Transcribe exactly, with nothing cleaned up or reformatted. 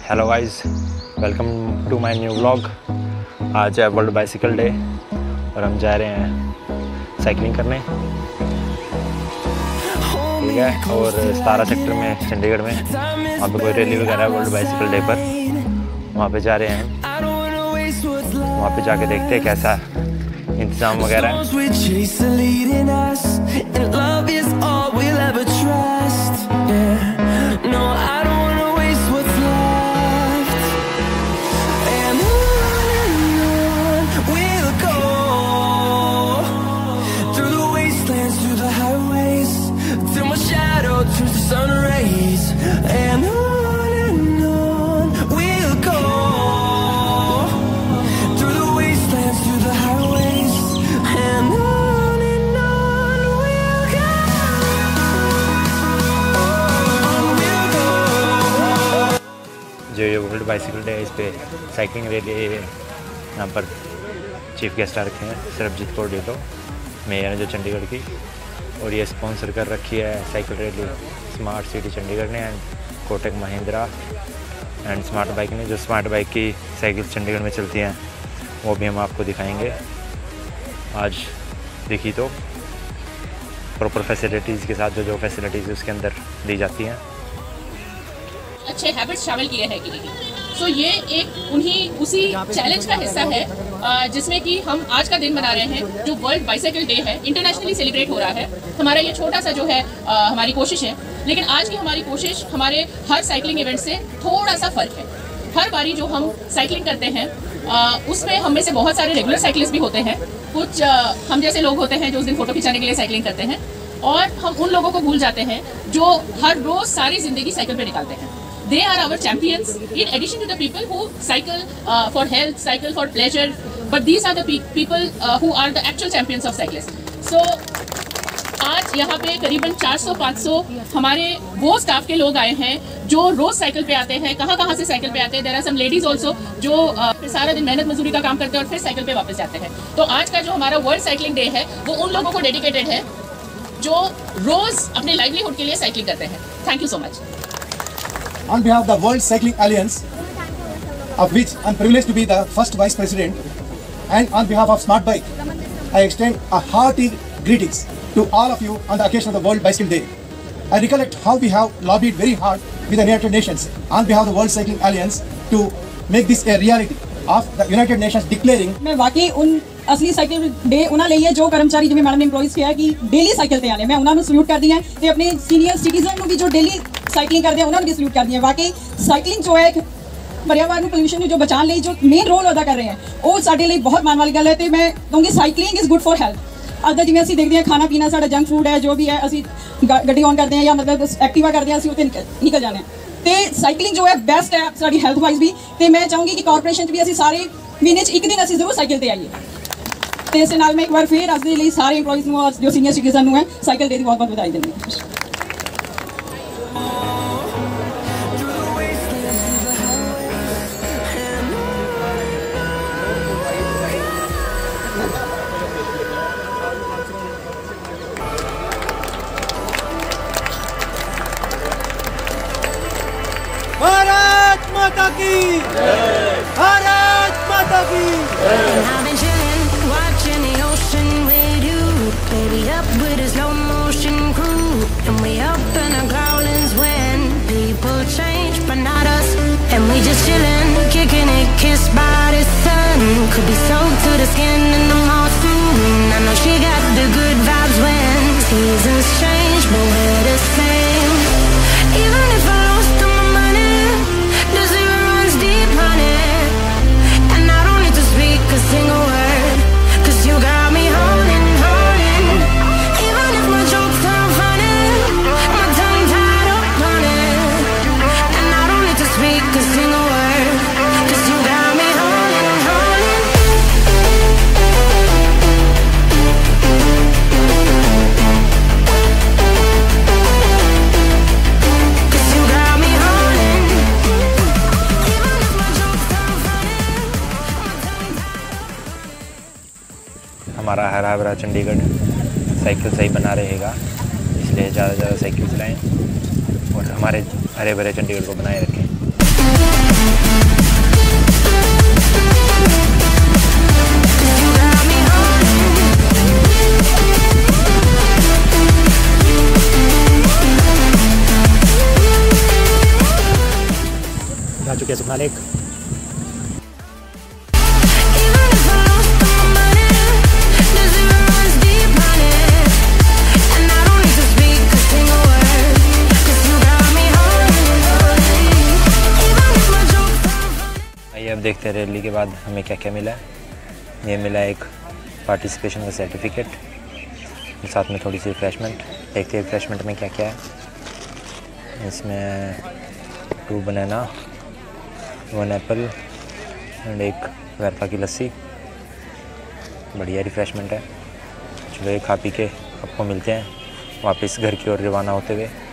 Hello guys, welcome to my new vlog. आज है world bicycle day और हम जा रहे हैं साइकिलिंग करने, ठीक है। और सतारा सेक्टर में चंडीगढ़ में वहाँ पे कोई रैली वगैरह है वर्ल्ड बाइसिकल डे पर, वहाँ पे जा रहे हैं। वहाँ पे जाके देखते हैं कैसा इंतज़ाम वगैरह है। Sun rays and on and on we'll go, through the wastelands, through the highways, and on and on we'll go, on we'll go। जो ये वर्ल्ड बाइसिकल डे है, इस पे साइकिलिंग रैली यहाँ पर चीफ गेस्ट आ रखे हैं सरबजीत कौर ढिल्लों, मेयर है जो चंडीगढ़ की। और ये स्पॉन्सर कर रखी है cycle rally smart city Chandigarh ने and Kotak Mahindra and smart bike ने। जो स्मार्ट बाइक की साइकिल चंडीगढ़ में चलती हैं वो भी हम आपको दिखाएंगे आज। देखिए तो प्रॉपर फैसिलिटीज़ के साथ जो जो फैसिलिटीज़ उसके अंदर दी जाती हैं। अच्छे हैबिट्स शामिल किए हैं कि नहीं। सो ये एक उन्हीं उसी चैलेंज का हिस्सा है जिसमें कि हम आज का दिन मना रहे हैं, जो वर्ल्ड बाइसाइकिल डे है, इंटरनेशनली सेलिब्रेट हो रहा है। हमारा ये छोटा सा जो है आ, हमारी कोशिश है, लेकिन आज की हमारी कोशिश हमारे हर साइकिलिंग इवेंट से थोड़ा सा फ़र्क है। हर बारी जो हम साइकिलिंग करते हैं आ, उसमें हम में से बहुत सारे रेगुलर साइकिलिस्ट भी होते हैं। कुछ आ, हम जैसे लोग होते हैं जो उस दिन फ़ोटो खिंचाने के लिए साइकिलिंग करते हैं, और हम उन लोगों को भूल जाते हैं जो हर रोज़ सारी ज़िंदगी साइकिल पर निकालते हैं। They are our champions in addition to the people who cycle uh, for health, cycle for pleasure, but these are the pe people uh, who are the actual champions of cyclists. So आज यहाँ पे करीबन चार सौ पाँच सौ हमारे वो स्टाफ के लोग आए हैं जो रोज साइकिल पे आते हैं। कहाँ कहाँ से साइकिल पे आते हैं। There are some ladies also जो uh, सारा दिन मेहनत मजदूरी का काम करते हैं और फिर साइकिल पे वापस जाते हैं। तो आज का जो हमारा वर्ल्ड साइकिलिंग डे है वो उन लोगों को डेडिकेटेड है जो रोज अपने लाइवलीहुड के लिए साइकिलिंग करते हैं। Thank you so much. On behalf of the World Cycling Alliance, of which I am privileged to be the first Vice President, and on behalf of Smart Bike, I extend a hearty greetings to all of you on the occasion of the World Bicycle Day. I recollect how we have lobbied very hard with the United Nations on behalf of the World Cycling Alliance to make this a reality of the United Nations declaring। मैं वाकई उन असली cycle day उन्होंने ਲਈ ਹੈ ਜੋ ਕਰਮਚਾਰੀ ਜਿਵੇਂ ਮੈਡਮ ਨੇ ਇੰਪਲੋਈਜ਼ ਕਿਹਾ ਕਿ ਡੇਲੀ ਸਾਈਕਲ ਤੇ ਆਨੇ। ਮੈਂ ਉਹਨਾਂ ਨੂੰ ਸਲੂਟ ਕਰਦੀ ਹਾਂ ਤੇ ਆਪਣੇ ਸੀਨੀਅਰ ਸਿਟੀਜ਼ਨ ਨੂੰ ਵੀ ਜੋ ਡੇਲੀ ਸਾਈਕਲਿੰਗ ਕਰਦੇ ਆ ਉਹਨਾਂ ਨੂੰ ਵੀ ਸਲੂਟ ਕਰਦੀ ਹਾਂ। ਵਾਕਈ ਸਾਈਕਲਿੰਗ ਜੋ ਹੈ पर्यावरण ਨੂੰ ਪੋਲੂਸ਼ਨ ਨੂੰ ਜੋ ਬਚਾਉਣ ਲਈ ਜੋ ਮੇਨ ਰੋਲ ਅਦਾ ਕਰ ਰਹੇ ਹੈ ਉਹ ਸਾਡੇ ਲਈ ਬਹੁਤ ਮਾਣ ਵਾਲੀ ਗੱਲ ਹੈ। ਤੇ ਮੈਂ ਕਹੂੰਗੀ cycling is good for health. ਅੱਜ ਦਾ ਜਿਵੇਂ ਅਸੀਂ ਦੇਖਦੇ ਹਾਂ ਖਾਣਾ ਪੀਣਾ ਸਾਡਾ ਜੰਕ ਫੂਡ ਹੈ, ਜੋ ਵੀ ਹੈ ਅਸੀਂ ਗੱਡੀ ਔਨ ਕਰਦੇ ਹਾਂ ਜਾਂ ਮਤਲਬ ਐਕਟਿਵਾ ਕਰਦੇ ਹਾਂ, ਅਸੀਂ ਉੱਤੇ ਨਿਕਲ ਜਾਂਦੇ ਹਾਂ। ਤੇ ਸਾਈਕਲਿੰਗ ਜੋ ਹੈ ਬੈਸਟ ਹੈ ਸਾਡੀ ਹੈਲਥ ਵਾਈਜ਼ ਵੀ। ਤੇ ਮੈਂ ਚਾਹੂੰਗੀ ਕਿ ਕਾਰਪੋਰੇਸ਼ਨ 'ਚ ਵੀ ਅਸੀਂ ਸਾਰੇ ਮਹੀਨੇ 'ਚ ਇੱਕ ਦਿਨ ਅਸੀਂ ਜ਼ਰੂਰ ਸਾਈਕਲ ਤੇ ਆਈਏ। ਤੇ ਇਸ ਨਾਲ ਮੈਂ ਇੱਕ ਵਾਰ ਫਿਰ ਅੱਜ ਦੇ ਲਈ ਸਾਰੇ EMPLOYEES ਨੂੰ ਔਰ ਜੋ ਸੀਨੀਅਰ ਸਿਟੀਜ਼ਨ ਨੂੰ ਹੈ ਸਾਈਕਲ ਡੇ ਦੀ ਬਹੁਤ ਬਹੁਤ ਵਧਾਈ ਦਿੰਦੀ ਹਾਂ। भारत माता की जय, भारत माता की जय। I've been chilling, watching the ocean with you, baby, up with a slow motion crew, and we up in our growlings when people change, but not us, and we just chilling, kicking it, kissed by the sun, could be soaked to the skin in the mall soon. I know she got the good vibes when seasons change, but we're the same, even if I lost all my money. The zero runs deep, honey, and I don't need to speak a single word, 'cause you got me holding, holding. Even if my jokes aren't funny, my tongue tied up on it, and I don't need to speak a single word, 'cause you got me holding, holding. हमारा हरा भरा Chandigarh cycle सही बना रहेगा, इसलिए ज़्यादा से ज़्यादा साइकिल चलाएँ और हमारे हरे भरे चंडीगढ़ को बनाए रखें। आ चुके हैं सुखना लेक। आइए अब देखते हैं रैली के बाद हमें क्या क्या मिला है। ये मिला एक पार्टिसिपेशन का सर्टिफिकेट, साथ में थोड़ी सी रिफ्रेशमेंट। देखते हैं रिफ्रेशमेंट में क्या क्या है। इसमें two banana, one apple and एक वर्फा की लस्सी। बढ़िया रिफ्रेशमेंट है। चलो ये खा पी के आपको मिलते हैं वापस घर की ओर रवाना होते हुए।